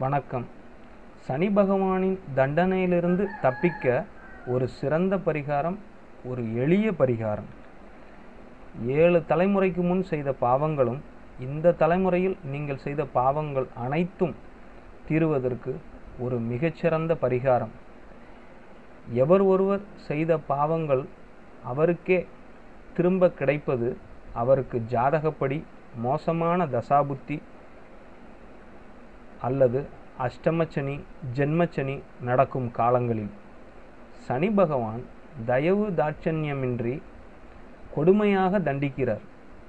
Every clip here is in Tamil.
வணக்கம். சனி பகவானின் தண்டனையிலிருந்து தப்பிக்க ஒரு சிறந்த பரிகாரம், ஒரு எளிய பரிகாரம். 7 தலைமுறைக்கு முன் செய்த பாவங்களும் இந்த தலைமுறையில் நீங்கள் செய்த பாவங்கள் அனைத்தும் தீருவதற்கு ஒரு மிகச்சிறந்த பரிகாரம். எவர் ஒருவர் செய்த பாவங்கள் அவருக்கே திரும்ப கிடைப்பது அவருக்கு ஜாதகப்படி மோசமான தசாபுத்தி அல்லது அஷ்டமச்சனி, ஜென்மச்சனி நடக்கும் காலங்களில் சனி பகவான் தயவு தாட்சண்யமின்றி கொடுமையாக தண்டிக்கிறார்.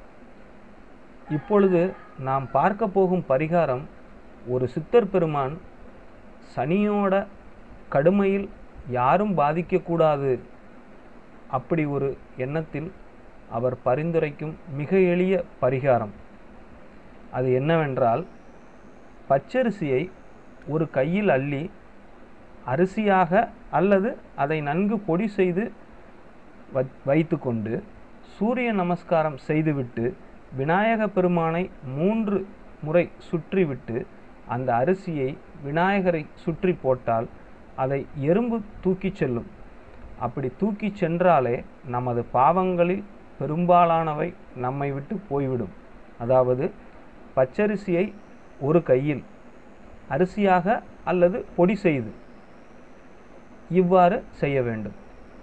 இப்பொழுது நாம் பார்க்க போகும் பரிகாரம், ஒரு சித்தர் பெருமான் சனியோட கடுமையில் யாரும் பாதிக்கக்கூடாது அப்படி ஒரு எண்ணத்தில் அவர் பரிந்துரைக்கும் மிக எளிய பரிகாரம். அது என்னவென்றால், பச்சரிசியை ஒரு கையில் அள்ளி அரிசியாக அல்லது அதை நன்கு பொடி செய்து வைத்து கொண்டு சூரிய நமஸ்காரம் செய்துவிட்டு விநாயக பெருமானை 3 முறை சுற்றிவிட்டு அந்த அரிசியை விநாயகரை சுற்றி போட்டால் அதை எறும்பு தூக்கி செல்லும். அப்படி தூக்கி சென்றாலே நமது பாவங்களில் பெரும்பாலானவை நம்மை விட்டு போய்விடும். அதாவது பச்சரிசியை ஒரு கையில் அரிசியாக அல்லது பொடி செய்து இவ்வாறு செய்ய வேண்டும்.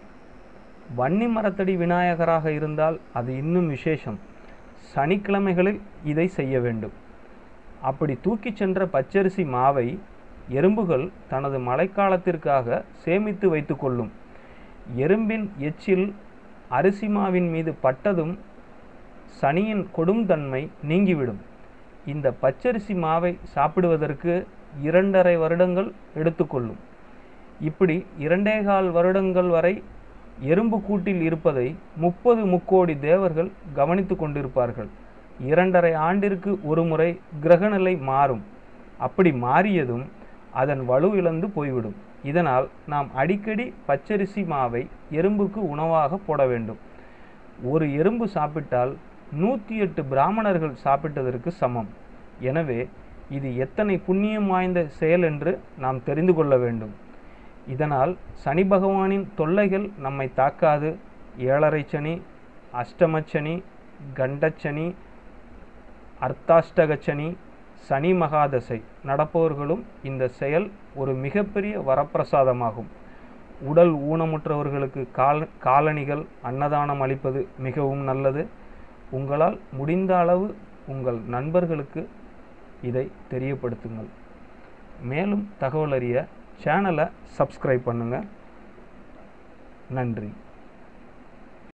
வன்னி மரத்தடி விநாயகராக இருந்தால் அது இன்னும் விசேஷம். சனிக்கிழமைகளில் இதை செய்ய வேண்டும். அப்படி தூக்கி சென்ற பச்சரிசி மாவை எறும்புகள் தனது மழைக்காலத்திற்காக சேமித்து வைத்து கொள்ளும். எறும்பின் எச்சில் அரிசி மாவின் மீது பட்டதும் சனியின் கொடும் தன்மை நீங்கிவிடும். இந்த பச்சரிசி மாவை சாப்பிடுவதற்கு 2.5 வருடங்கள் எடுத்துக்கொள்ளும். இப்படி 2.25 வருடங்கள் வரை எறும்பு கூட்டில் இருப்பதை 30 முக்கோடி தேவர்கள் கவனித்து கொண்டிருப்பார்கள். 2.5 ஆண்டிற்கு ஒரு முறை கிரகநிலை மாறும். அப்படி மாறியதும் அதன் வலு இழந்து போய்விடும். இதனால் நாம் அடிக்கடி பச்சரிசி மாவை எறும்புக்கு உணவாக போட வேண்டும். ஒரு எறும்பு சாப்பிட்டால் 108 பிராமணர்கள் சாப்பிட்டதற்கு சமம். எனவே இது எத்தனை புண்ணியம் வாய்ந்த செயல் என்று நாம் தெரிந்து கொள்ள வேண்டும். இதனால் சனி பகவானின் தொல்லைகள் நம்மை தாக்காது. 7.5 சனி, அஷ்டமச்சனி, கண்டச்சனி, அர்த்தாஷ்டகச்சனி, சனி மகாதசை நடப்பவர்களும் இந்த செயல் ஒரு மிகப்பெரிய வரப்பிரசாதமாகும். உடல் ஊனமுற்றவர்களுக்கு காலணிகள் அன்னதானம் அளிப்பது மிகவும் நல்லது. உங்களால் முடிந்த அளவு உங்கள் நண்பர்களுக்கு இதை தெரியப்படுத்துங்கள். மேலும் தகவல் அறிய சேனலை சப்ஸ்கிரைப் பண்ணுங்கள். நன்றி.